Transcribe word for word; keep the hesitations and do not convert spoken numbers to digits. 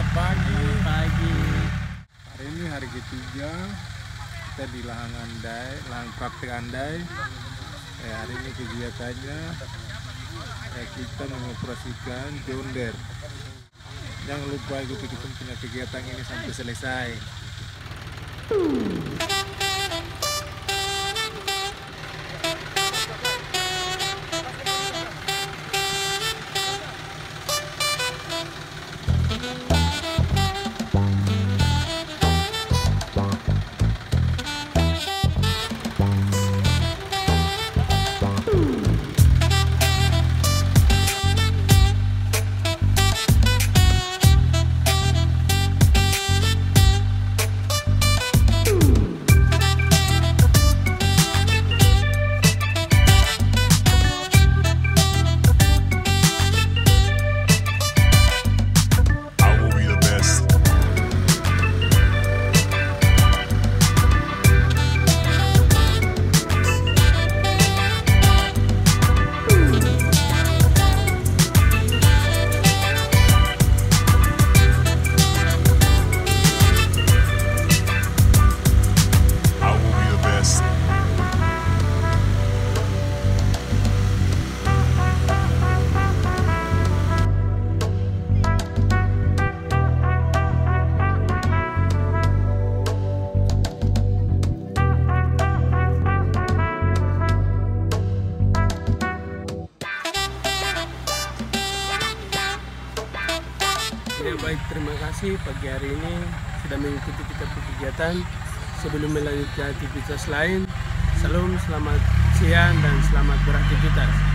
pagi. Pagi. Hari ini hari ketiga kita di lahan andai, lahan praktek andai. Eh, hari ini kegiatannya eh, kita mengoperasikan JHON DEERE. Jangan lupa ikuti kita punya kegiatan ini sampai selesai. Ya baik, terima kasih pagi hari ini sudah mengikuti kita kegiatan. Sebelum melanjutkan aktivitas lain, salam, selamat siang dan selamat beraktivitas.